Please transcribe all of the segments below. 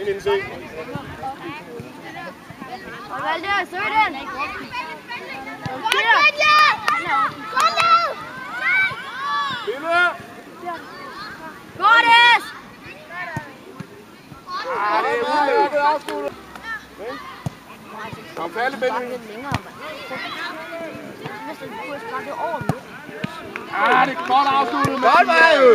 min se. Og Valder, søg den! Kom nu! Bille! Gordes! Det er udmærket afsluttet. Kom færdig, Bille. Det er godt afsluttet. Godt, Mario!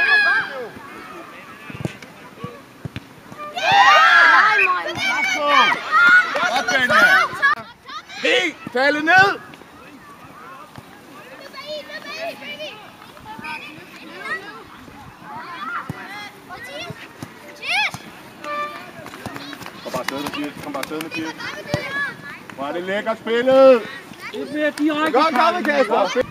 Godt, Benne. Helt faldet ned. Kom bare afsted med Kirk. Kom bare afsted med Kirk. Hvor er det lækkert spillet. Det bliver direkte. Godt kommet, Kasper.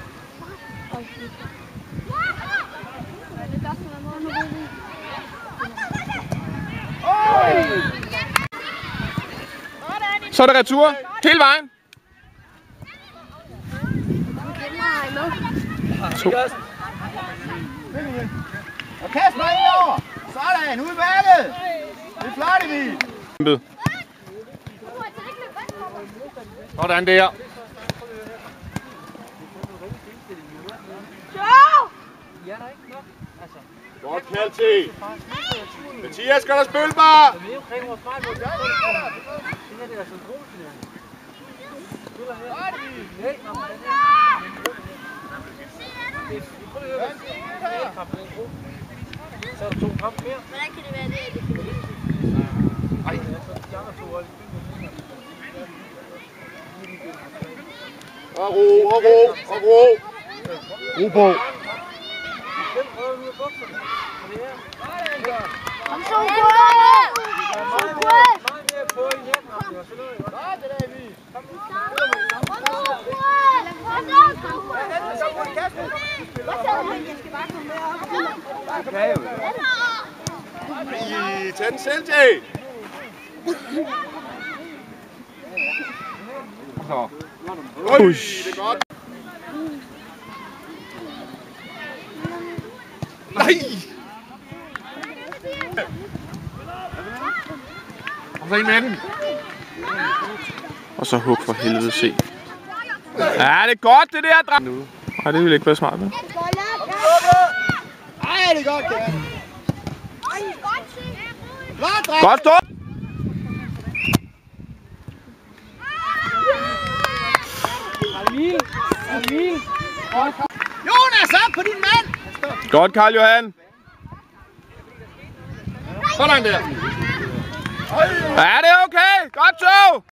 Så er det retur. Hele vejen. To. Og Kasper indover. Sådan, ud i vandet. Det er flot, Emil. Sådan der. Godt kald til. Mathias, skal der spille bare? Så er der 2 kampe mere. Hvordan kan det være det? Ej. Og ro, og ro, og ro. Ro på. Kom så, Gurre! Så, Gurre! Meget mere på i hænden. Godt, det der, Emil. Kom så, Gurre! Kom så, Gurre! Tag den selv, Jay. Så. Det er godt. Nej! Og så en med den. Og så hug for helvede se. Ja, det er godt det der, dreng. Nej, det ville ikke være smart, vel? Ej, det er godt, Kasper. Godt stå! Emil! Jonas, op på din mand! Godt, Karl Johan. Sådan der. Ja, det er okay. Godt så.